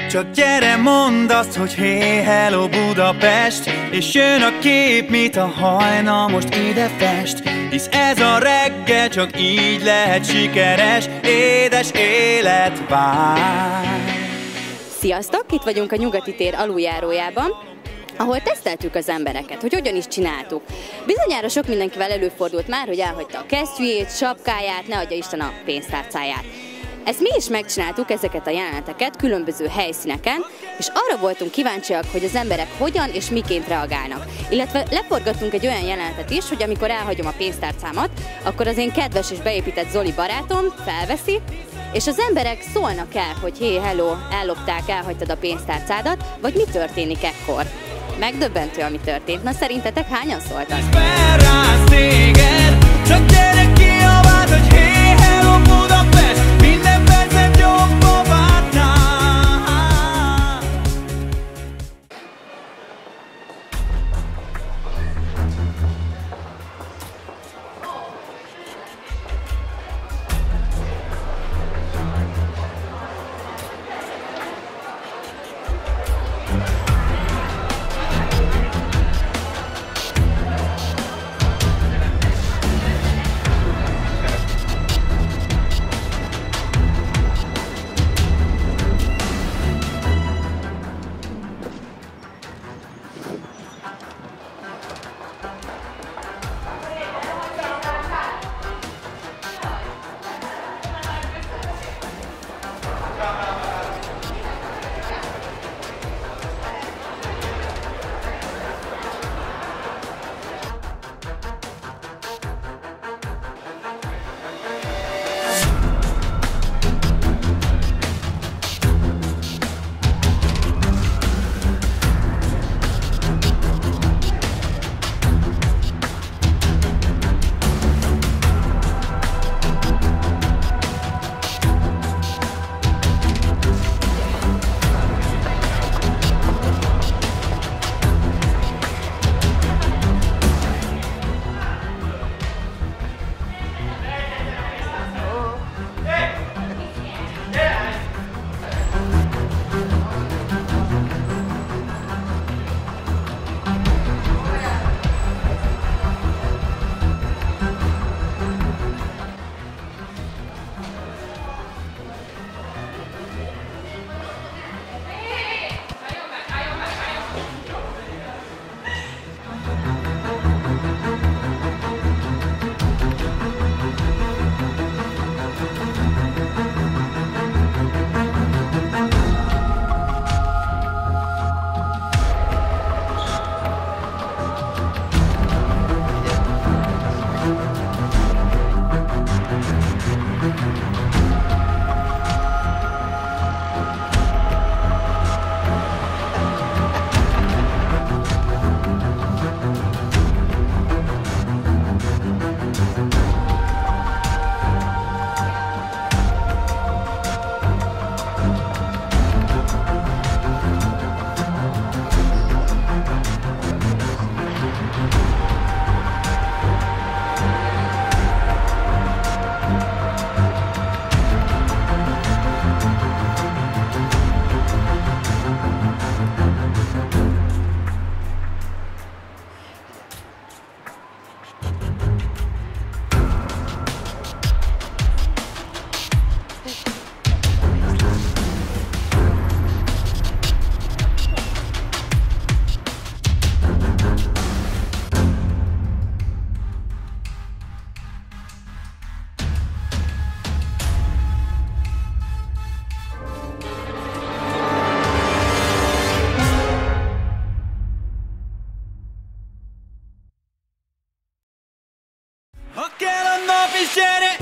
Csak gyere, mondd azt, hogy hey, hello Budapest, és jön a kép, mit a hajna most ide fest. Hisz ez a reggel csak így lehet sikeres, édes élet vár. Sziasztok! Itt vagyunk a Nyugati tér aluljárójában, ahol teszteltük az embereket, hogy hogyan is csináltuk. Bizonyára sok mindenkivel előfordult már, hogy elhagyta a kesztyűjét, sapkáját, ne adja Isten a pénztárcáját. Ezt mi is megcsináltuk, ezeket a jeleneteket különböző helyszíneken, és arra voltunk kíváncsiak, hogy az emberek hogyan és miként reagálnak. Illetve leforgattunk egy olyan jelenetet is, hogy amikor elhagyom a pénztárcámat, akkor az én kedves és beépített Zoli barátom felveszi, és az emberek szólnak el, hogy hé, hello, ellopták, elhagytad a pénztárcádat, vagy mi történik ekkor. Megdöbbentő, ami történt. Na szerintetek hányan szóltak? Csak gyere kiabáld, hogy hé, hello Budapest, minden percet jobban vártál. Ha kell a nap is gyere,